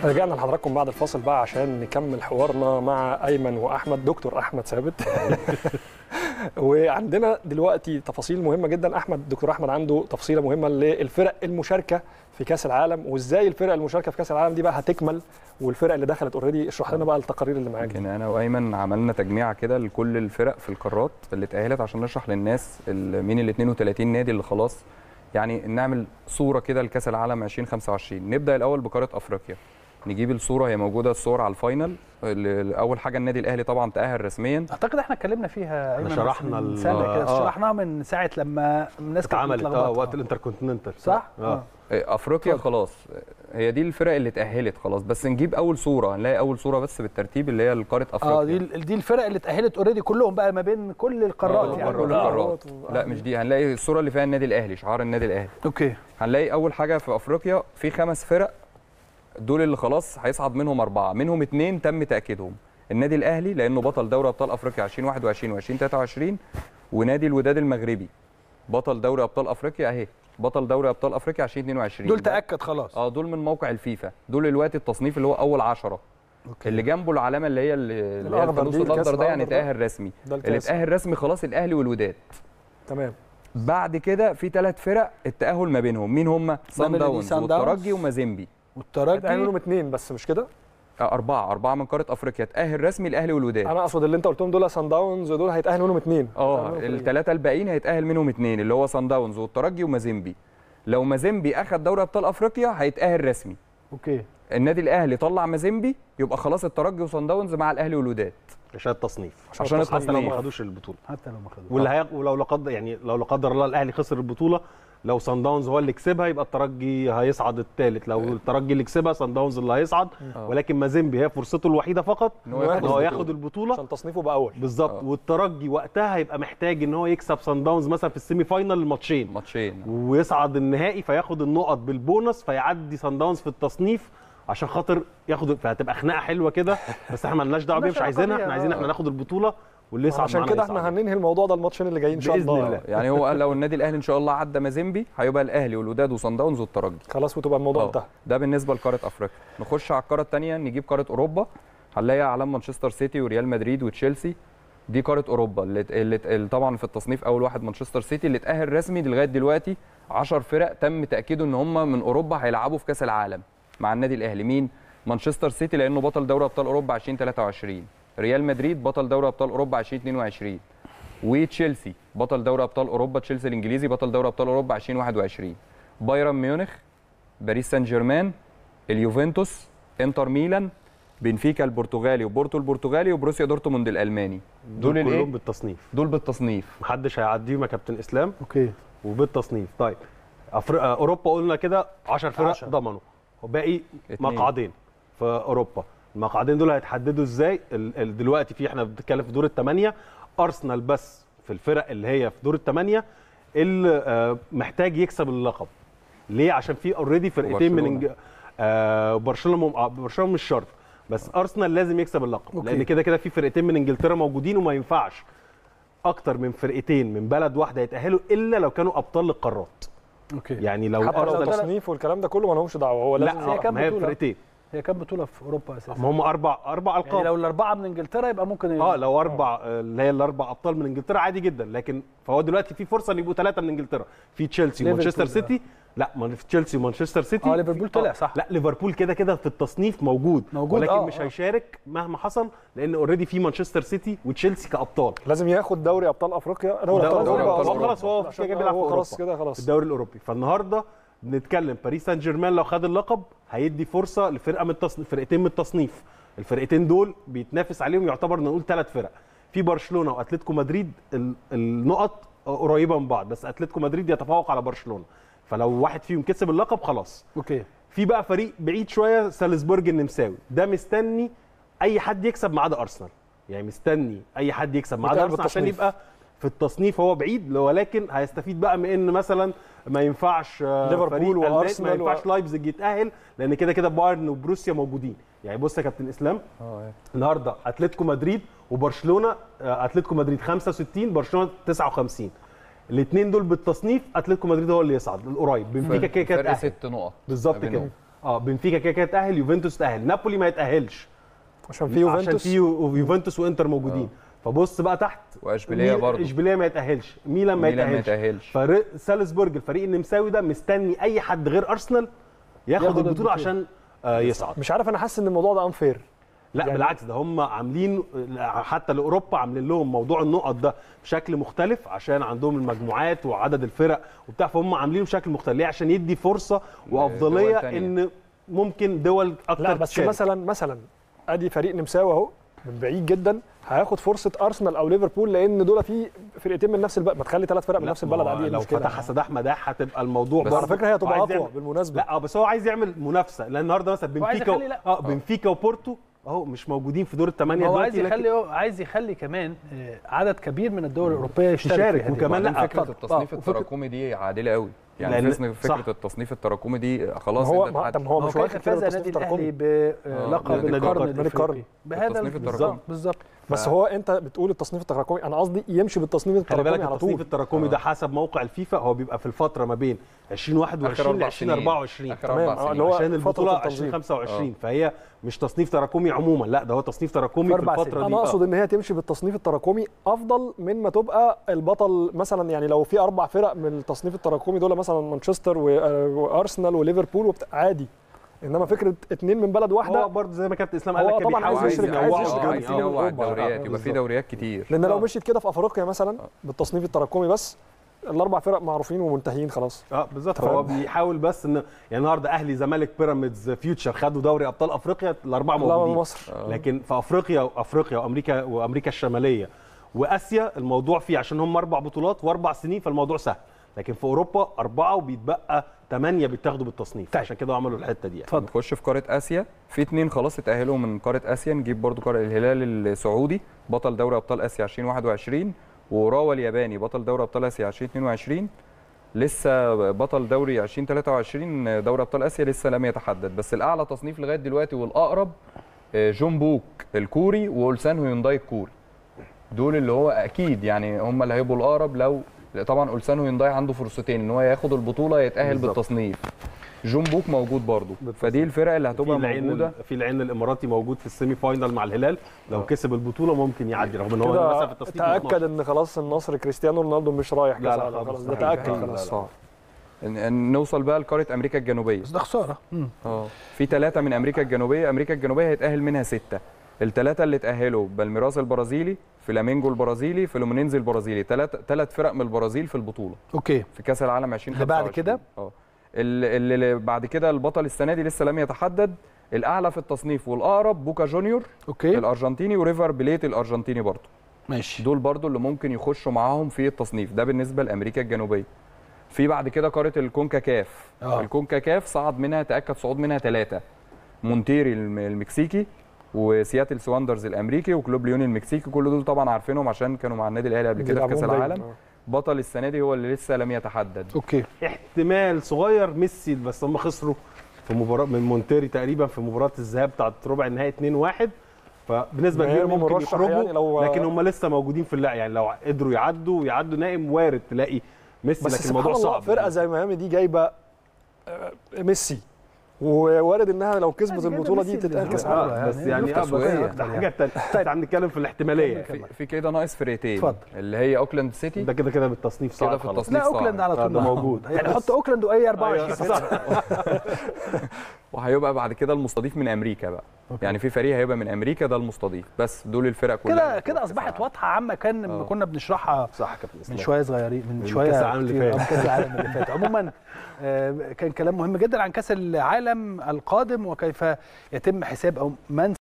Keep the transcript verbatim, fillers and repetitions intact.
رجعنا لحضراتكم بعد الفاصل بقى عشان نكمل حوارنا مع ايمن واحمد، دكتور احمد ثابت. وعندنا دلوقتي تفاصيل مهمه جدا. احمد دكتور احمد عنده تفصيله مهمه للفرق المشاركه في كاس العالم، وازاي الفرق المشاركه في كاس العالم دي بقى هتكمل، والفرق اللي دخلت اوريدي. اشرح لنا بقى التقارير اللي معاك. انا وايمن عملنا تجميعه كده لكل الفرق في القارات اللي اتاهلت عشان نشرح للناس مين ال اثنين وثلاثين نادي اللي خلاص، يعني نعمل صوره كده لكاس العالم ألفين وخمسة وعشرين. نبدا الاول بقاره افريقيا، نجيب الصوره، هي موجوده الصور على الفاينل. اول حاجه النادي الاهلي طبعا تاهل رسميا. اعتقد احنا اتكلمنا فيها ايمن، شرحنا من سنه كده، آه. شرحناها من ساعه لما الناس كانت اتعملت اه وقت الانتركونتيننتال، صح؟ اه افريقيا خلاص هي دي الفرق اللي اتاهلت خلاص، بس نجيب اول صوره، هنلاقي اول صوره بس بالترتيب اللي هي قاره افريقيا. اه دي دي الفرق اللي اتاهلت اوريدي كلهم بقى ما بين كل القارات، يعني كل القارات. لا مش دي، هنلاقي الصوره اللي فيها النادي الاهلي، شعار النادي الاهلي. اوكي. هنلاقي اول حاجه في افريقيا في خمس فرق، دول اللي خلاص هيصعد منهم اربعه، منهم اثنين تم تاكيدهم. النادي الاهلي لانه بطل دوري ابطال افريقيا ألفين وواحد وعشرين وألفين وثلاثة وعشرين، ونادي الوداد المغربي بطل دوري ابطال افريقيا اهي، بطل دوري ابطال افريقيا ألفين واثنين وعشرين. دول تاكد خلاص. اه دول من موقع الفيفا، دول دلوقتي التصنيف اللي هو اول عشرة. أوكي. اللي جنبه العلامه اللي هي اللي هي الفانوس الاخضر ده يعني تاهل رسمي. اللي اتاهل رسمي خلاص الاهلي والوداد. تمام. بعد كده في ثلاث فرق التاهل ما بينهم، مين هم؟ صن داونز والترجي ومازيمبي. والترجي اتاهلوا اثنين بس مش كده؟ أربعة أربعة من قارة أفريقيا تأهل رسمي الأهلي والوداد. أنا أقصد اللي أنت قلتهم دول صن داونز، دول هيتأهل منهم اثنين. أه الثلاثة الباقيين هيتأهل منهم اثنين، اللي هو صن داونز والترجي ومازيمبي. لو مازيمبي أخذ دوري أبطال أفريقيا هيتأهل رسمي. أوكي. النادي الأهلي طلع مازيمبي، يبقى خلاص الترجي وصن داونز مع الأهلي والوداد. عشان التصنيف. عشان التصنيف. حتى لو ما خدوش البطولة. حتى لو ما خدوش. واللي هي... ولو لا قدر يعني لو لا قدر الله الأهلي خسر البطولة، لو صن داونز هو اللي كسبها يبقى الترجي هيصعد الثالث، لو الترجي اللي كسبها صن داونز اللي هيصعد. أوه. ولكن مازيمبي هي فرصته الوحيده فقط ان هو ياخد البطوله عشان تصنيفه بقى اول بالظبط. والترجي وقتها هيبقى محتاج ان هو يكسب صن داونز مثلا في السيمي فاينال الماتشين ماتشين ويصعد النهائي، فياخد النقط بالبونص فيعدي صن داونز في التصنيف عشان خاطر ياخد، فهتبقى خناقه حلوه كده. بس احنا مالناش دعوه بيها، مش عايزينها، احنا عايزين احنا ناخد البطوله واللي يصعد. عشان كده احنا هننهي الموضوع ده الماتشين اللي جايين ان شاء الله باذن الله. يعني هو قال لو النادي الاهلي ان شاء الله عدى مازيمبي هيبقى الاهلي والوداد وصن داونز والترجي خلاص وتبقى الموضوع انتهى. ده بالنسبه لقاره افريقيا. نخش على القاره الثانيه، نجيب قاره اوروبا. هنلاقي علام مانشستر سيتي وريال مدريد وتشيلسي. دي قاره اوروبا اللي, اللي طبعا في التصنيف اول واحد مانشستر سيتي اللي اتاهل رسمي. لغايه دلوقتي عشر فرق تم تاكيده ان هم من اوروبا هيلعبوا في كاس العالم مع النادي الاهلي. مين؟ مانشستر سيتي لانه بطل دوري ابطال اوروبا ألفين وثلاثة وعشرين، ريال مدريد بطل دوري ابطال اوروبا ألفين واثنين وعشرين، وتشيلسي بطل دوري ابطال اوروبا، تشيلسي الانجليزي بطل دوري ابطال اوروبا ألفين وواحد وعشرين، بايرن ميونخ، باريس سان جيرمان، اليوفنتوس، انتر ميلان، بنفيكا البرتغالي وبورتو البرتغالي وبروسيا دورتموند الالماني. دول, دول كلهم بالتصنيف. دول بالتصنيف محدش هيعديهم يا كابتن اسلام. اوكي. وبالتصنيف. طيب أفر... اوروبا قلنا كده عشر فرق ضمنوا، وباقي مقعدين في اوروبا. المقعدين دول هيتحددوا ازاي؟ ال... دلوقتي في احنا بنتكلم في دور الثمانيه، ارسنال بس في الفرق اللي هي في دور الثمانيه اللي محتاج يكسب اللقب. ليه؟ عشان في اوريدي فرقتين من انج... آه برشلونه م... برشلونه مش شرط، بس ارسنال لازم يكسب اللقب. أوكي. لان كده كده في فرقتين من انجلترا موجودين، وما ينفعش اكتر من فرقتين من بلد واحده يتاهلوا الا لو كانوا ابطال القارات. اوكي. يعني لو حتى لو التصنيف والكلام ده كله ما لهمش دعوه، هو لازم. لا هي كام بطوله؟ فرقتين. هي كام بطوله في اوروبا اساسا؟ ما هم اربع اربع القاب. يعني لو الاربعه من انجلترا يبقى ممكن اه لو اربع اللي هي الاربع ابطال من انجلترا عادي جدا، لكن فهو دلوقتي في فرصه ان يبقوا ثلاثه من انجلترا، في تشيلسي ومانشستر سيتي. لا ما في تشيلسي ومانشستر سيتي. اه ليفربول طلع صح. لا ليفربول كده كده في التصنيف موجود, موجود ولكن آه مش آه. هيشارك مهما حصل، لان اوريدي في مانشستر سيتي وتشيلسي كابطال. لازم ياخد دوري ابطال افريقيا، دوري ابطال اوروبا خلاص. هو كده بيلعب في خلاص كده خلاص الدوري الاوروبي. فالنهارده بنتكلم باريس سان جيرمان لو خد اللقب هيدي فرصه لفرقه من التصنيف، فرقتين من التصنيف. الفرقتين دول بيتنافس عليهم، يعتبر نقول ثلاث فرق. في برشلونه واتلتيكو مدريد النقط قريبه من بعض، بس اتلتيكو مدريد يتفوق على برشلونه، فلو واحد فيهم كسب اللقب خلاص. اوكي. في بقى فريق بعيد شويه سالزبورج النمساوي، ده مستني اي حد يكسب ما عدا ارسنال. يعني مستني اي حد يكسب ما عدا ارسنال عشان يبقى في التصنيف هو بعيد، ولكن هيستفيد بقى من ان مثلا ما ينفعش ليفربول وارسنال، ما ينفعش و... لايبزيج يتاهل، لان كده كده بايرن وبروسيا موجودين. يعني بص يا كابتن اسلام، اه النهارده اتلتيكو مدريد وبرشلونه، اتلتيكو مدريد خمسة وستين برشلونه تسعة وخمسين. الاثنين دول بالتصنيف اتلتيكو مدريد هو اللي يصعد القريب، بنفيكا كده كده فرق ست نقط بالظبط كده. اه بنفيكا كده كده تاهل، يوفنتوس تاهل، نابولي ما يتاهلش عشان في يوفنتوس عشان في يوفنتوس وانتر موجودين. آه. فبص بقى تحت، واشبيليه برضه، اشبيليه ما يتاهلش، ميلان ما ميلان ما يتاهلش. يتاهلش. فريق سالزبورج الفريق النمساوي ده مستني اي حد غير ارسنال ياخد, ياخد البطوله عشان آه يصعد. مش عارف، انا حاسس ان الموضوع ده انفير. لا يعني بالعكس، ده هم عاملين حتى لاوروبا عاملين لهم موضوع النقط ده بشكل مختلف عشان عندهم المجموعات وعدد الفرق وبتاع، فهم عاملينه بشكل مختلف ليه؟ عشان يدي فرصه وافضليه ان ممكن دول اكتر. لا بس تشارك. مثلا مثلا ادي فريق نمساوي اهو من بعيد جدا هياخد فرصه ارسنال او ليفربول، لان دول في فرقتين من نفس البلد. ما تخلي ثلاث فرق من نفس البلد عادي. لو فتح سداح مداح هتبقى الموضوع برضه. على فكره هي هتبقى اقوى بالمناسبه. لا بس هو عايز يعمل منافسه، لان النهارده مثلا بنفيكا و... اه بنفيكا وبورتو اهو مش موجودين في دور الثمانيه دلوقتي. هو عايز يخلي لكن... عايز يخلي كمان عدد كبير من الدول الاوروبيه يشترك، وكمان لا فكره التصنيف التراكمي دي عادله قوي. يعني فكره صح. التصنيف التراكمي دي خلاص هو ما طب هو مش واخد فاز النادي الاهلي بلقب القرن القرن بهذا التصنيف التراكمي بالظبط. بس هو انت بتقول التصنيف التراكمي، انا قصدي يمشي بالتصنيف التراكمي على طول. التصنيف التراكمي ده حسب موقع الفيفا هو بيبقى في الفتره ما بين ألفين وواحد وعشرين ل ألفين وأربعة وعشرين تمام، اللي هو عشان البطوله ألفين وخمسة وعشرين. فهي مش تصنيف تراكمي عموما، لا ده هو تصنيف تراكمي في الفتره دي. انا اقصد ان هي تمشي بالتصنيف التراكمي افضل من ما تبقى البطل مثلا. يعني لو في اربع فرق من التصنيف التراكمي دول مثلا مانشستر وارسنال وليفربول عادي، انما فكره اثنين من بلد واحده. هو برضه زي ما كابتن اسلام قال لك طبعا عايز يشرك عايز ينوع الدوريات، يبقى في دوريات كتير. لان لو مشيت كده في افريقيا مثلا بالتصنيف التراكمي بس الاربع فرق معروفين ومنتهيين خلاص. اه بالظبط. هو بيحاول بس ان يعني النهارده اهلي زمالك بيراميدز فيوتشر خدوا دوري ابطال افريقيا الاربعه موجودين. مصر. آه. لكن في افريقيا وافريقيا وامريكا وامريكا الشماليه واسيا الموضوع فيه عشان هم اربع بطولات واربع سنين فالموضوع سهل، لكن في اوروبا اربعه وبيتبقى ثمانيه بيتاخدوا بالتصنيف. طيب. عشان كده عملوا الحته دي. اتفضل. نخش في قاره اسيا، في اثنين خلاص اتاهلوا من قاره اسيا. نجيب برضو قاره الهلال السعودي بطل دوري ابطال اسيا ألفين وواحد وعشرين، وراوا الياباني بطل دوري ابطال اسيا ألفين واثنين وعشرين. لسه بطل دوري ألفين وثلاثة وعشرين دوري ابطال اسيا لسه لم يتحدد، بس الاعلى تصنيف لغايه دلوقتي والاقرب جون بوك الكوري واولسان هيونداي الكوري. دول اللي هو اكيد يعني هم اللي هيبقوا الاقرب. لو طبعا اولسان هيونداي عنده فرصتين ان هو ياخد البطوله يتاهل بالزبط. بالتصنيف. جون بوك موجود برضه، فدي الفرق اللي هتبقى موجوده. في العين الاماراتي موجود في السيمي فاينال مع الهلال، لو أوه. كسب البطوله ممكن يعدي رغم ان هو لسه في التصنيف. تاكد ان خلاص النصر كريستيانو رونالدو مش رايح كاس العالم خلاص، ده تاكد خلاص. نوصل بقى لقاره امريكا الجنوبيه، بس ده خساره. اه في ثلاثه من امريكا الجنوبيه. امريكا الجنوبيه هيتاهل منها سته. الثلاثه اللي اتاهلوا بالميراس البرازيلي، فلامينجو البرازيلي، فلومينينزي البرازيلي. ثلاث ثلاث فرق من البرازيل في البطوله. اوكي. في كاس العالم ألفين وخمسة وعشرين. بعد كده اه اللي, اللي بعد كده البطل السنه دي لسه لم يتحدد. الاعلى في التصنيف والاقرب بوكا جونيور اوكي الارجنتيني وريفر بليت الارجنتيني برضه. ماشي. دول برضه اللي ممكن يخشوا معاهم في التصنيف ده بالنسبه لامريكا الجنوبيه. في بعد كده قاره الكونكاكاف. آه. الكونكاكاف صعد منها تاكد صعود منها ثلاثه: مونتيري المكسيكي، وسياتل سواندرز الامريكي، وكلوب ليون المكسيكي. كل دول طبعا عارفينهم عشان كانوا مع النادي الاهلي قبل كده في كاس العالم. آه. بطل السنه دي هو اللي لسه لم يتحدد. اوكي. احتمال صغير ميسي، بس هم خسروا في مباراه من مونتيري تقريبا في مباراه الذهاب بتاعه ربع النهائي اتنين واحد، فبنسبه كبيره ممكن يخرجوا. يعني لو لكن هم لسه موجودين في اللعب، يعني لو قدروا يعدوا ويعدوا نائم وارد تلاقي ميسي. بس لكن الموضوع صعب. فرقه زي ميامي دي جايبه ميسي، ووارد انها لو كسبت البطوله دي تتاهل كاس العالم. بس يعني اه ده حاجه ثانيه. طيب هنتكلم في الاحتماليه. في, في كده ناقص فرقتين اللي هي اوكلاند سيتي. ده كده كده بالتصنيف صعب. كده في التصنيف لا اوكلاند على طول موجود. يعني حط اوكلاند واي أربعة وعشرين. وهيبقى بعد كده المستضيف من امريكا بقى. أوكي. يعني في فريق هيبقى من امريكا ده المستضيف. بس دول الفرق كلها كده كده اصبحت واضحه عامه. كان لما كنا بنشرحها صح كابتن من شويه صغيرين من شويه كاس العالم اللي فات. كاس العالم اللي فات عموما كان كلام مهم جدا عن كاس العالم القادم وكيف يتم حساب او من